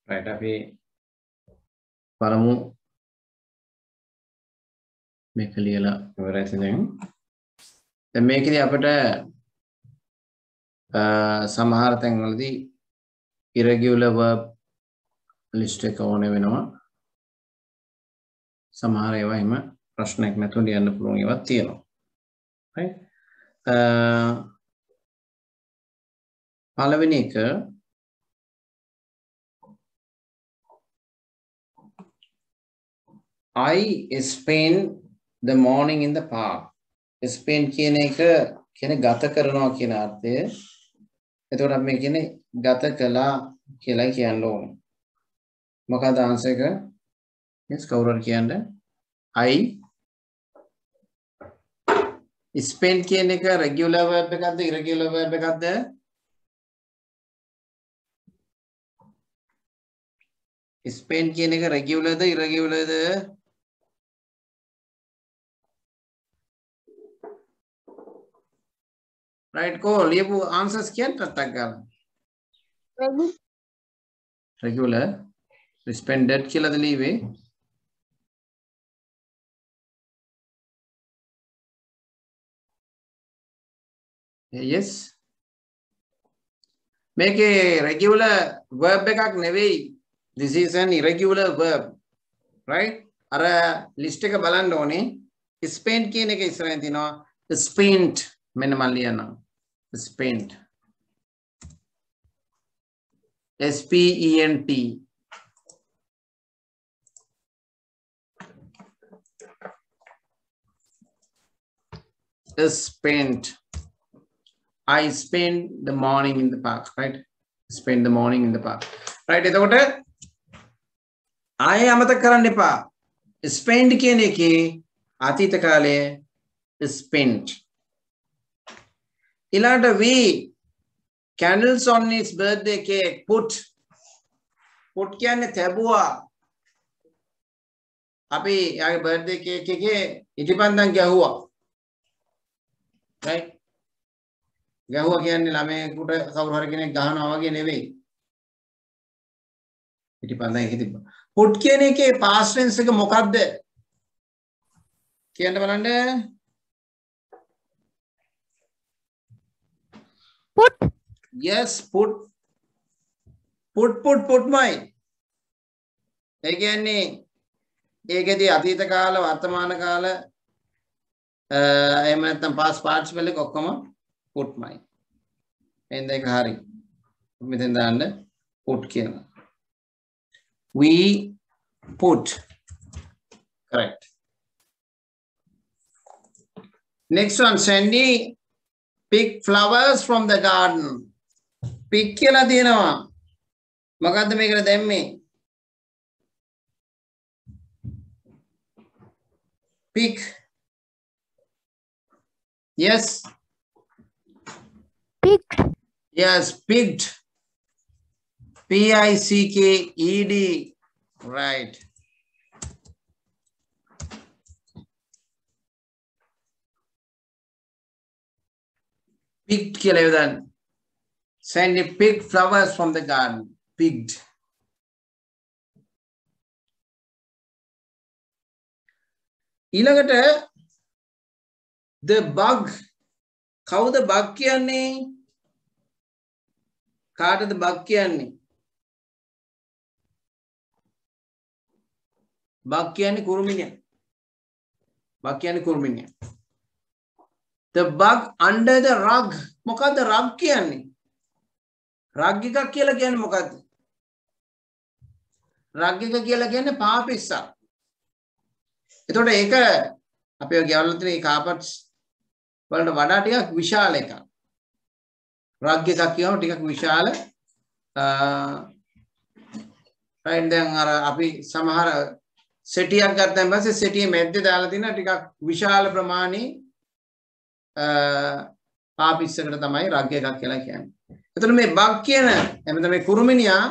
right අපි බලමු මේක ලියලා ඉවරයි දැන් මේකදී අපිට සමහර තැන්වලදී irregular verb list එක ඕනේ වෙනවා සමහර ඒවා එහෙම ප්‍රශ්නයක් නැතුව ලියන්න පුළුවන් ඒවා තියෙනවා right පළවෙනි එක I spend the morning in the park. Spend කියන එක කියන්නේ ගත කරනවා කියන අර්ථය. එතකොට අපි මේ කියන්නේ ගත කළා කියලා කියන්න ඕනේ. මොකක්ද ආන්සර් එක? yes කවුරු හරි කියන්නේ I spend කියන එක regular verb එකක්ද irregular verb එකක්ද? spend කියන එක regular the irregular the? right ko liyapu answers kiyan tatak gala regular spended kiyala da liwe yes meke regular verb ekak neweyi this is an irregular verb right ara list එක බලන්න ඕනේ spend කියන එක ඉස්සරහින් තියෙනවා spent මෙන්න මම ලියනවා spent spent spent I spend the morning in the park right spend the morning in the park right එතකොට ආයෙ අමතක කරන්න එපා spend කියන එකේ අතීත කාලයේ spent ඊළඟට we candles on his birthday cake put කියන්නේ තැබුවා අපි යාගේ birthday cake එකේ ඉටිපන්දම් ගැහුවා right ගැහුවා කියන්නේ ළමයෙකුට කවුරු හරි කෙනෙක් ගහනවා වගේ නෙවෙයි ඉටිපන්දම් එකේ තිබ්බා put කියන එකේ past tense එක මොකක්ද කියන්න බලන්න put yes put my ඒ කියන්නේ ඒකේදී අතීත කාල වර්තමාන කාල එහෙම නැත්නම් past participle එක ඔක්කොම put my එහෙනම් ඒක හරි මෙතෙන් දාන්න put කියනවා we put correct next one Sandy pick flowers from the garden pick කියලා තියෙනවා මොකද්ද මේකට දැම්මේ pick yes picked yes picked picked right picked කියලා යොදන්න Sandy picked flowers from the garden picked ඊළඟට the bug කවුද bug කියන්නේ කාටද bug කියන්නේ bug කියන්නේ කුරුමිනියා bug කියන්නේ කුරුමිනියා the bug under the rug මොකද්ද rug කියන්නේ rug එකක් කියලා කියන්නේ මොකද්ද rug එක කියලා කියන්නේ පාපිස්සක් එතකොට ඒක අපේ ගෙවල් තියෙන කාපට්ස් වලට වඩා ටිකක් විශාල එකක් rug එකක් කියනවා ටිකක් විශාල right දැන් අර අපි සමහර සෙටියක් ගත්තාන් පස්සේ සෙටියේ මැද්දේ දාලා තියෙන ටිකක් විශාල ප්‍රමාණී පාපිස්සකට තමයි රග් එකක් කියලා කියන්නේ. එතකොට මේ බග් කියන එහෙනම් මේ කුරුමිනියා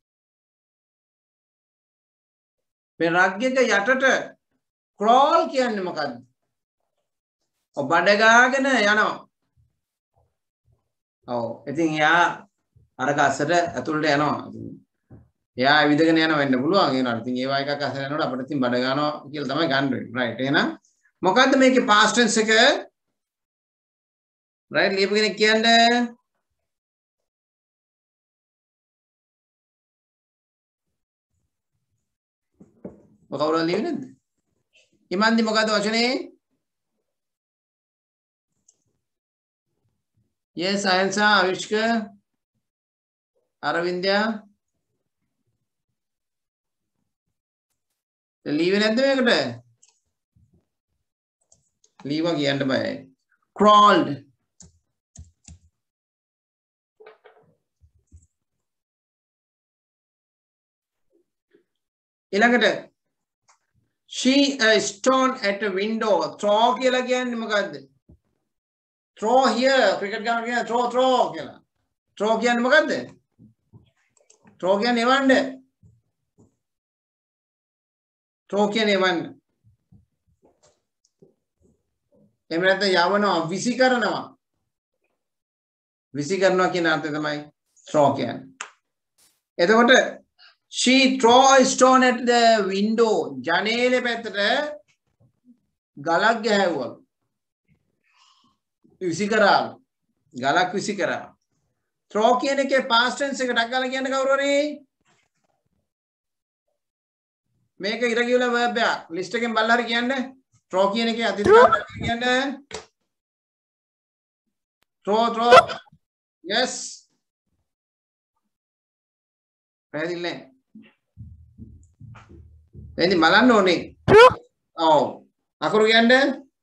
මේ රග් එක යටට ක්‍රෝල් කියන්නේ මොකද්ද? ඔව් බඩ ගාගෙන යනවා. ඔව් ඉතින් යා අර ගස්සට ඇතුළට යනවා. එයා ඇවිදගෙන යන වෙන්න පුළුවන් ඒ නේද? ඉතින් ඒවා එකක් අසල යනකොට අපිට ඉතින් බඩ ගන්නවා කියලා තමයි ගන්න වෙන්නේ. රයිට්. එහෙනම් මොකද්ද මේකේ past tense එක? රයිට් ලියපු කෙනෙක් කියන්නේ මොකවුරුද ලියන්නේ නැද්ද? ඉමන්දි මොකද්ද වචනේ? yes අයන්සා අවිෂ්ක අරවින්දයා ලියුවේ නැද්ද මේකට? ලියවා කියන්න බයයි. crawled ඊළඟට she a stone at a window throw කියලා කියන්නේ මොකද්ද? throw here cricket ගන්න කියන throw කියලා. throw කියන්නේ මොකද්ද? throw කියන්නේ එවන්න. throw කියන්නේ එවන්න. එහෙම නැත්නම් යවනවා විසි කරනවා. විසි කරනවා කියන අර්ථය තමයි throw කියන්නේ. එතකොට she throw a stone at the window ජනේලෙ පැත්තට ගලක් ගහුවා. විසි කරා. ගලක් විසි කරා. throw කියන එකේ past tense එක ටක් ගාලා කියන්න කවුරු හරි? මේක irregular verb එකක්. list එකෙන් බලලා හරි කියන්නේ. throw කියන එකේ අතීත කාලයක් කියන්නේ. throw. yes. පැහැදිලි නෑ. එහෙනම් බලන්න ඕනේ. ඔව්. අකුරු කියන්නේ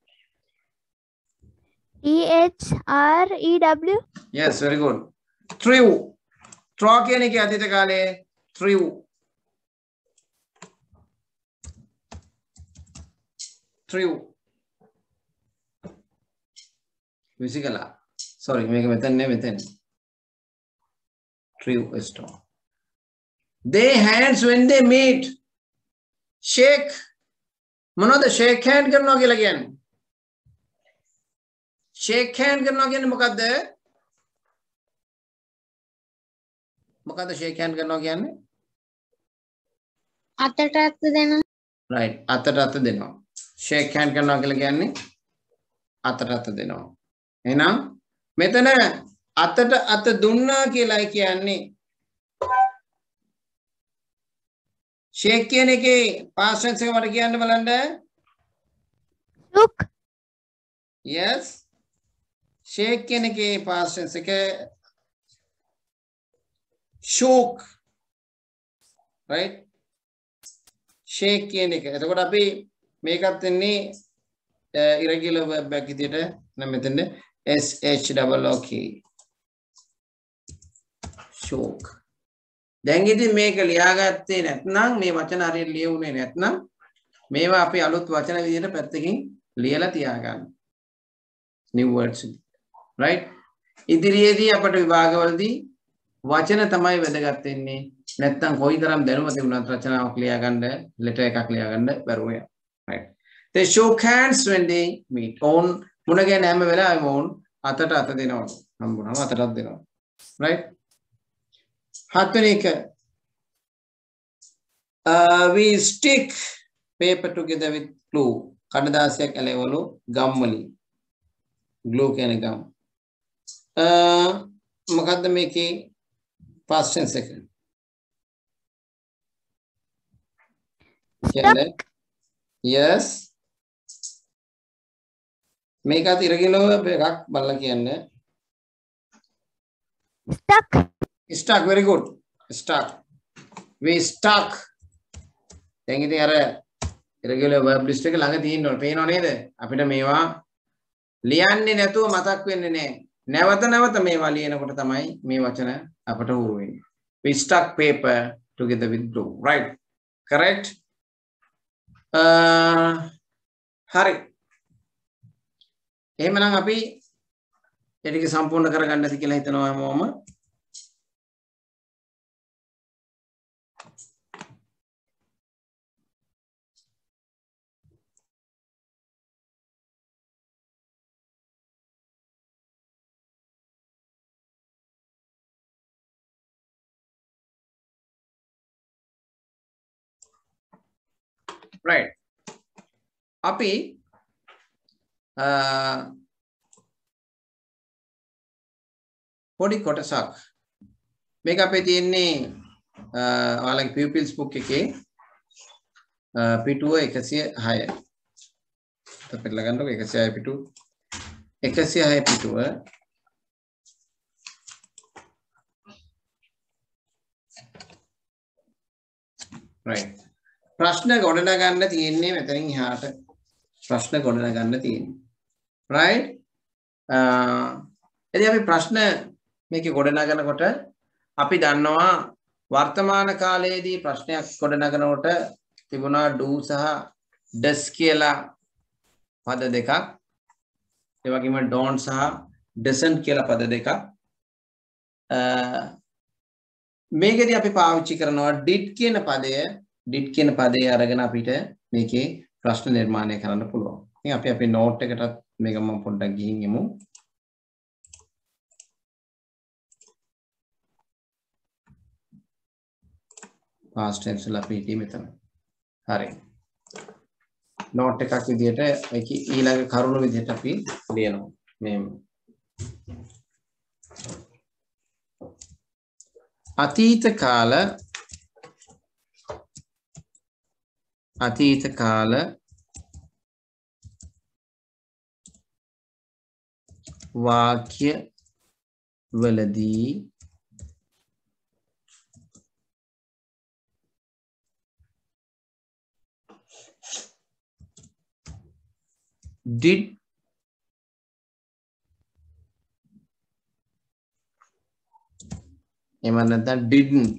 THREW. yes very good. threw. throw කියන එකේ අතීත කාලයේ threw. විසිකලා. sorry මේක මෙතන නේ මෙතන. threw a stone. they hands when they meet. shake මොනවද shake hand කරනවා කියලා කියන්නේ? shake hand කරනවා කියන්නේ මොකද්ද? මොකද්ද shake hand කරනවා කියන්නේ? අතට අත දෙනවා. right අතට අත දෙනවා. shake hand කරනවා කියලා කියන්නේ අතට අත දෙනවා. එහෙනම් මෙතන අතට අත දුන්නා කියලායි කියන්නේ. shake කියන එකේ past tense එක මට කියන්න බලන්න. shook. yes shake කියන එකේ past tense එක shook. right shake කියන එක. එතකොට අපි මේකත් වෙන්නේ irregular verb එකක් විදියට නම් මෙතන SHOOK shook. දැන් ඉතින් මේක ලියාගත්තේ නැත්නම් මේ වචන හරියට ලියුනේ නැත්නම් මේවා අපි අලුත් වචන විදියට පැත්තකින් ලියලා තියාගන්න. new words right ඉදිරියේදී අපට විභාගවලදී වචන තමයි වැදගත් වෙන්නේ. නැත්නම් කොයිතරම් දැනුම තිබුණත් රචනාවක් ලියාගන්න ලෙටර් එකක් ලියාගන්න බැරුව යනවා. right they shook hands when they meet. on මුණ ගැහෙන හැම වෙලාවෙම on අතට අත දෙනවා. හම්බුනම අතටත් දෙනවා. right හත්වෙනි එක we stick paper together with glue. කඩදාසියක් ඇලවලු ගම් වලින්. glue කියන්නේ ගම්. මොකද්ද මේකේ past tense එක? කියන්නේ yes මේකත් irregular verb එකක් බලලා කියන්නේ. stuck very good. stuck we stuck. දැන් ඉතින් අර irregular verb list එක ළඟ තියෙන්න ඕන. පේනව නේද? අපිට මේවා ලියන්නේ නැතුව මතක් වෙන්නේ නැහැ. නැවත නැවත මේවා ලියනකොට තමයි මේ වචන අපට උරු වෙන්නේ. we stuck paper together with glue. right correct. හරි. එහෙමනම් අපි ඒ ටික සම්පූර්ණ කරගන්නද කියලා හිතනවා හැමෝම. right අපි පොඩි කොටසක් මේක අපේ තියෙන්නේ ඔයාලගේ pupils book එකේ පිටුව 106 අපිට ලගන්නකො 106 පිටුව 106 පිටුව right ප්‍රශ්න ගොඩනගන්න තියෙන්නේ මෙතනින් එහාට ප්‍රශ්න ගොඩනගන්න තියෙන්නේ right එදී අපි ප්‍රශ්න මේකේ ගොඩනගනකොට අපි දන්නවා වර්තමාන කාලයේදී ප්‍රශ්නයක් ගොඩනගනකොට තිබුණා do සහ does කියලා පද දෙකක් ඒ වගේම don't සහ doesn't කියලා පද දෙකක් මේකදී අපි පාවිච්චි කරනවා did කියන පදය අරගෙන අපිට මේකේ ප්‍රශ්න නිර්මාණය කරන්න පුළුවන්. ඉතින් අපි අපේ note එකටත් මේක මම පොඩ්ඩක් ගිහින් යමු. past tense වල අපි හිටියේ මෙතන. හරි. note එකක් විදිහට ඒක ඊළඟ කරුණු විදිහට අපි ලියනවා. මේ අතීත කාල වාක්‍ය වලදී did එහෙම නැත්නම් didn't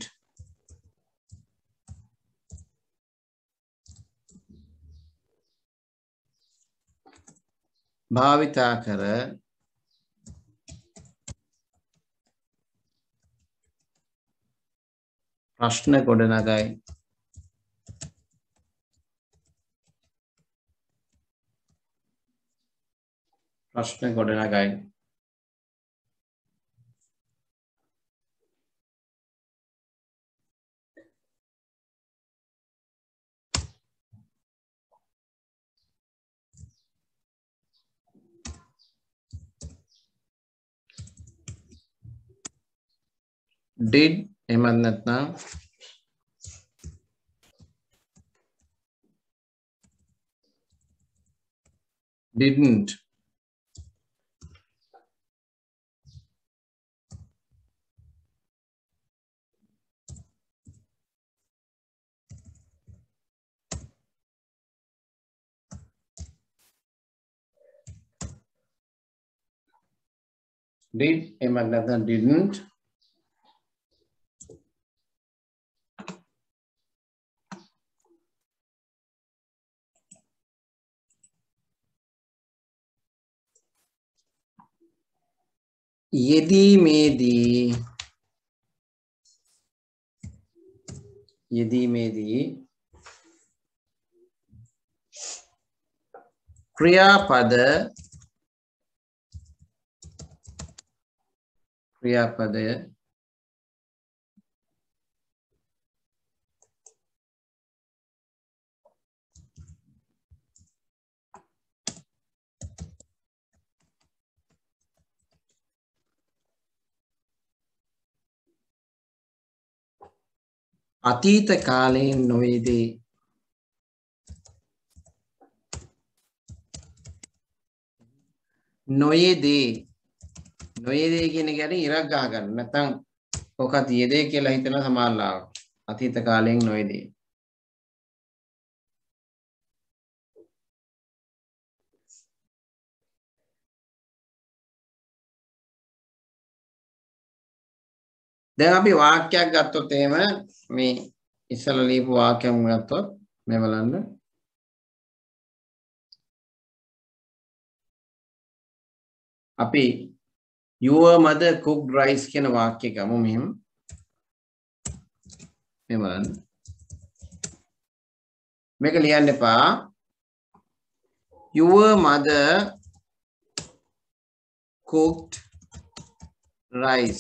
භාවිතා කර ප්‍රශ්න ගොඩනගයි. did එහෙම නැත්නම් didn't did එහෙම නැත්නම් didn't යෙදීමේදී ක්‍රියාපද අතීත කාලයෙන් නොවේදී කියන එකට ඉරක් ගහ ගන්න. නැත්නම් ඔකත් යෙදේ කියලා හිතන සමානලාව. අතීත කාලයෙන් නොවේදී. දැන් අපි වාක්‍යයක් ගත්තොත් එහෙම මේ ඉස්සලා ලියපු වාක්‍යයක් ගත්තොත් මේ බලන්න අපි your mother cooked rice කියන වාක්‍ය ගමු මෙහෙම මේ බලන්න මේක ලියන්න එපා your mother cooked rice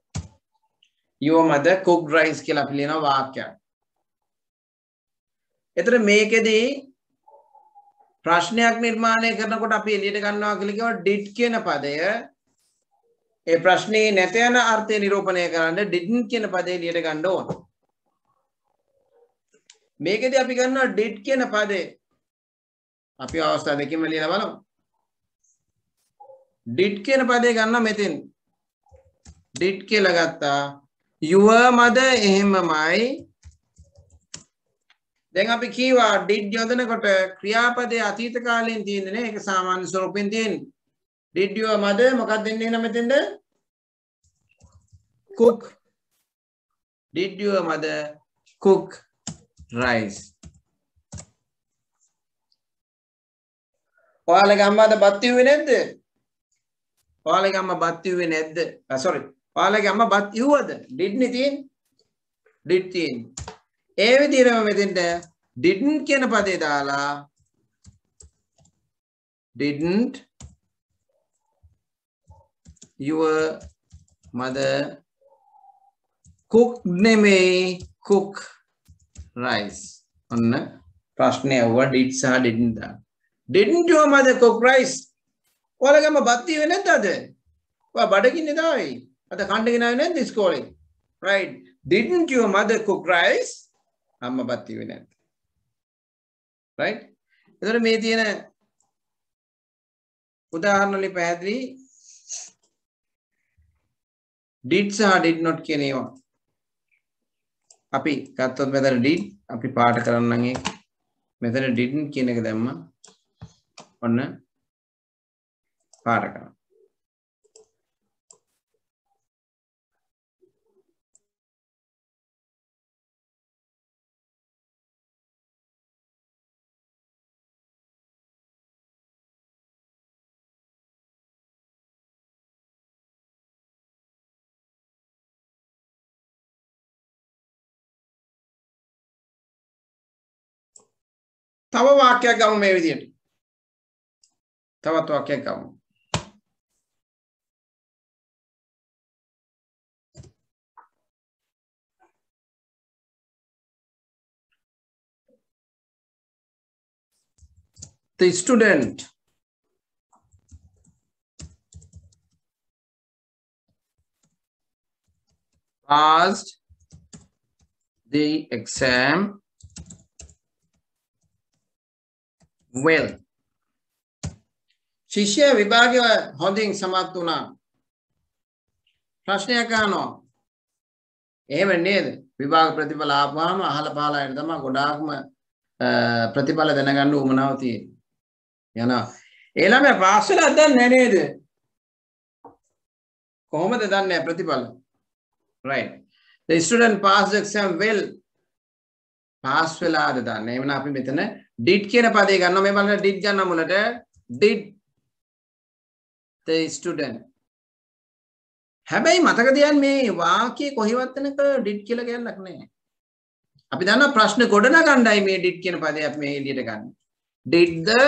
your mother cooked rice කියලා අපි ලියන වාක්‍යයක් එතන මේකෙදී ප්‍රශ්නයක් නිර්මාණය කරනකොට අපි එළියට ගන්නවා කියලා කියව did කියන පදය ඒ ප්‍රශ්නේ නැත යන අර්ථය නිරූපණය කරන්න didn't කියන පදේ එළියට ගන්න ඕන. මේකෙදී අපි ගන්නවා did කියන පදේ අපි අවස්ථා දෙකකින්ම ලියලා බලමු. did කියන පදේ ගන්න මෙතෙන් did කියලා ගත්තා. your mother එහෙමමයි. දැන් අපි කීවා did යොදනකොට ක්‍රියාපදයේ අතීත කාලයෙන් තියෙන්නේ නේ. ඒක සාමාන්‍ය ස්වරූපෙන් තියෙන්නේ. did your mother මොකක්ද දෙන්නේ නම් මෙතෙන්ද? cook. Did your mother cook rice? ඔයාලගේ අම්මාද බත් ඉව්වේ නැද්ද? ඔයාලගේ අම්මා බත් ඉව්වේ නැද්ද? sorry. ඔයාලගේ අම්මා බත් ඉව්වද? did නේ තියෙන්නේ. did තියෙන්නේ. ඒ විදිහටම මෙතෙන්ට didn't කියන පදේ දාලා didn't your mother cook නෙමෙයි cook rice. ඔන්න ප්‍රශ්නය වුණා did සහ didn't දාන්න. Didn't your mother cook rice? ඔයාලගේ අම්මා බත් ඉව්වේ නැද්ද අද? ඔයා බඩගින්නේ තායි. අද කන්න ගෙනාවේ නැද්ද ඉස්කෝලේ? Right. Didn't your mother cook rice? අම්මා බත් ඉව්වේ නැද්ද? Right? එතකොට මේ තියෙන උදාහරණ වලින් පැහැදිලි did සහ did not කියන ඒවා. අපි ගත්තොත් මෙතන did අපි පාඩ කරන්නම් ඒක. මෙතන didn't කියන එක දැම්මා. ඔන්න පාඩ කරනවා. තව වාක්‍යයක් ගමු මේ විදිහට. තවත් වාක්‍යයක් ගමු. The student passed the exam well. ශිෂ්‍යයා විභාගය හොඳින් සමත් වුණා. ප්‍රශ්නයක් අහනවා. එහෙම නේද? විභාග ප්‍රතිඵල ආපුවාම අහලා පහලා යන තමයි ගොඩාක්ම ප්‍රතිඵල දැනගන්න උවමනාව තියෙන්නේ. යනවා. ඒ ළමයා පාස් වෙලා දන්නේ නේද? කොහොමද දන්නේ ප්‍රතිඵල? Right. The student passed the exam well. Pass වෙලාද දන්නේ. එහෙනම් අපි මෙතන did කියන පදේ ගන්නවා. මේ බලන්න did ගන්න මුලට did the student. හැබැයි මතක තියාගන්න මේ වාක්‍යයේ කොහෙවත් වෙනක did කියලා කියන්නක් නැහැ. අපි දන්නවා ප්‍රශ්න ගොඩනගන්නයි මේ did කියන පදේ අපි මේ එළියට ගන්න. Did the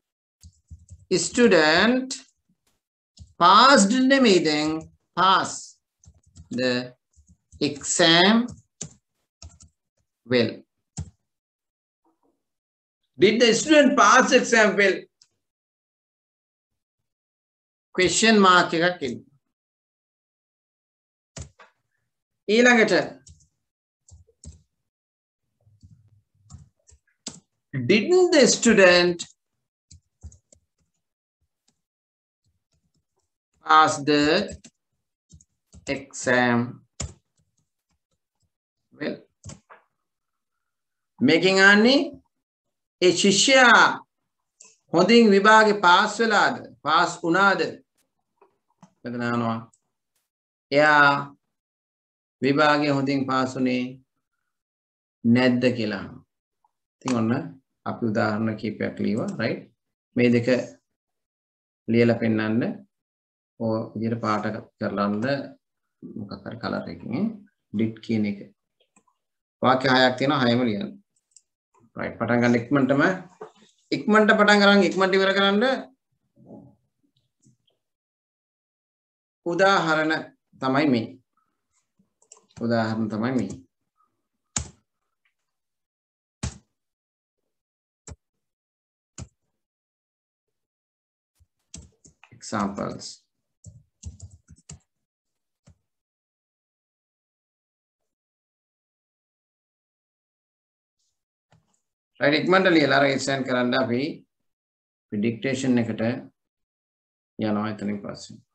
student passed නෙමෙයි දැන් pass the exam well. Did the student pass the exam well? Question mark එකක් එන්න. ඊළඟට didn't the student pass the exam well? Making any ඒ ශිෂ්‍යයා හොඳින් විභාගේ පාස් වෙලාද? පාස් වුණාද? මෙතන අහනවා. එයා විභාගේ හොඳින් පාස් වුණේ නැද්ද කියලා. ඉතින් ඔන්න අපි උදාහරණ කීපයක් ලියුවා, right? මේ දෙක ලියලා පෙන්නන්න ඔය විදිහට පාට කරලන්න මොකක් හරි කලර් එකකින් did කියන එක. වාක්‍ය හයක් තියෙනවා, හයම ලියන්න. right පටන් ගන්න ඉක්මනට පටන් ගන්න ඉක්මනට ඉවර කරන්න. උදාහරණ තමයි මේ. examples. Right, ඉක්මනට ලියලා රෙජිස්ටර් කරන්න අපි dictation එකට යනවා එතනින් පස්සේ.